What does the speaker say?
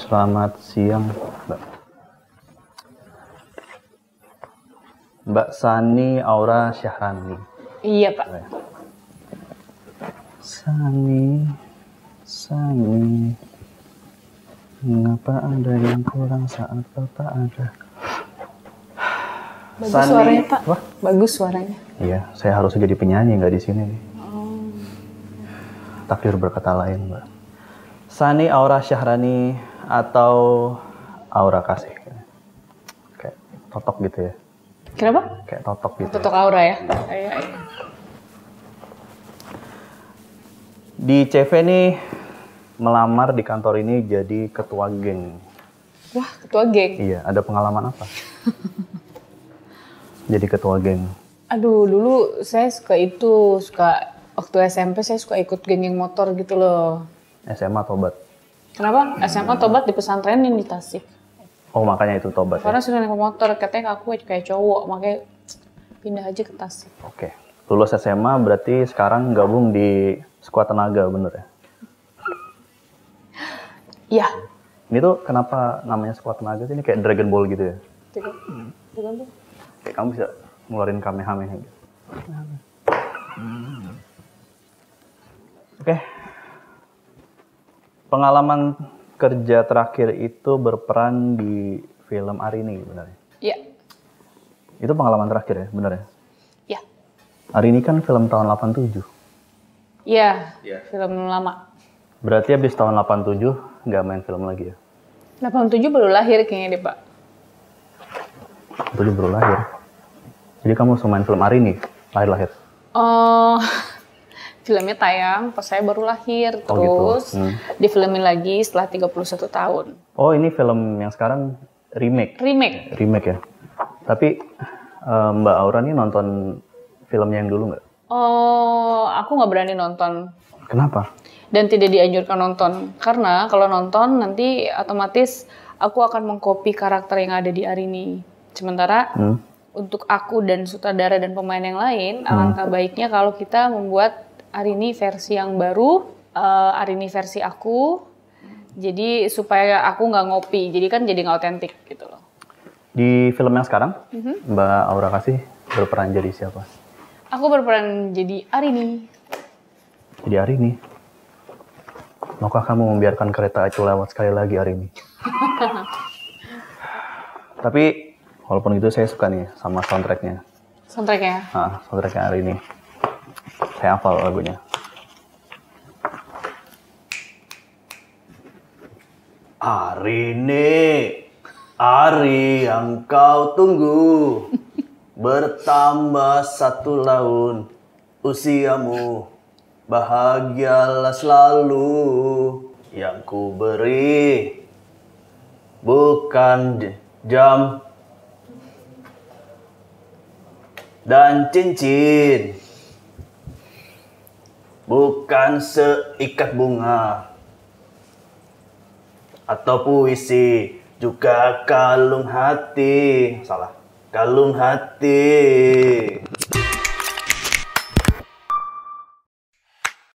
Selamat siang, Mbak. Mbak Sani Aura Syahrani. Iya, Pak. Sani, mengapa ada yang kurang saat Bapak ada? Bagus Sani, suaranya, Pak. wah. Bagus suaranya. Iya, saya harus jadi penyanyi nggak di sini nih. Takdir berkata lain, Mbak. Sani Aura Syahrani atau Aura Kasih. Kayak totok gitu ya. Kenapa? Kayak totok gitu. Tutuk aura ya? Iya. Di CV nih melamar di kantor ini jadi ketua geng. Wah, ketua geng. Iya, ada pengalaman apa? Jadi ketua geng. Aduh, dulu saya suka waktu SMP saya suka ikut geng motor gitu loh. SMA tobat. Kenapa? SMA tobat di pesantrenin di Tasik. Oh, makanya itu tobat Karena ya? sudah naik motor, katanya aku kayak cowok, makanya pindah aja ke Tasik. Oke. Lulus SMA berarti sekarang gabung di skuad tenaga, bener ya? Iya. Ini tuh kenapa namanya skuad tenaga sih? Ini kayak Dragon Ball gitu ya? Bukan tuh? Kayak kamu bisa ngeluarin Kamehameha gitu. Oke. Pengalaman kerja terakhir itu berperan di film Arini, benar ya? Iya. Itu pengalaman terakhir ya, benar ya? Iya. Arini kan film tahun 87. Iya, film lama. Berarti habis tahun 87 nggak main film lagi ya? 87 baru lahir kayaknya deh, Pak. 87 baru lahir. Jadi kamu langsung main film Arini, lahir-lahir? Oh, filmnya tayang pas saya baru lahir, Oh, gitu. terus difilmin lagi setelah 31 tahun. Oh, ini film yang sekarang remake? Remake. Remake ya? Tapi Mbak Aura nih nonton filmnya yang dulu nggak? Oh, aku nggak berani nonton Kenapa? dan tidak dianjurkan nonton. Karena kalau nonton nanti otomatis aku akan mengcopy karakter yang ada di Arini. Sementara untuk aku dan sutradara dan pemain yang lain, alangkah baiknya kalau kita membuat Arini versi yang baru, Arini versi aku, jadi supaya aku nggak ngopi, jadi kan jadi nggak otentik gitu loh. Di film yang sekarang, Mbak Aura Kasih berperan jadi siapa? Aku berperan jadi Arini. Jadi Arini. Maukah kamu membiarkan kereta itu lewat sekali lagi, Arini? Tapi walaupun itu saya suka nih sama soundtracknya. Soundtracknya. Soundtracknya Arini. Saya hafal lagunya. Arini, hari yang kau tunggu, bertambah 1 tahun usiamu, bahagialah selalu, yang ku beri bukan jam dan cincin, bukan seikat bunga atau puisi, juga kalung hati. Salah, kalung hati.